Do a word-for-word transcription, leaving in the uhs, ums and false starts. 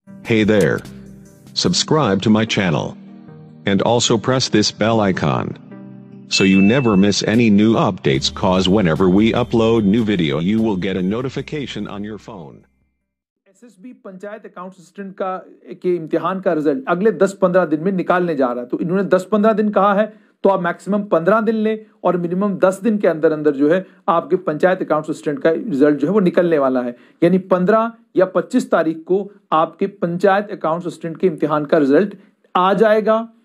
Hey there. Subscribe to my channel. And also press this bell icon. So you never miss any new updates, cause whenever we upload new video you will get a notification on your phone. SSB panchayat account assistant का के इम्तिहान का result अगले दस पंद्रह दिन में निकालने जा रहा है। तो इन्होंने दस पंद्रह दिन कहा है, तो आप मैक्सिमम पंद्रह दिन लें और मिनिमम दस दिन के अंदर अंदर जो है आपके पंचायत अकाउंट असिस्टेंट का रिजल्ट जो है वो निकलने वाला है। यानी पंद्रह या पच्चीस तारीख को आपके पंचायत अकाउंट असिस्टेंट के इम्तिहान का रिजल्ट आ जाएगा।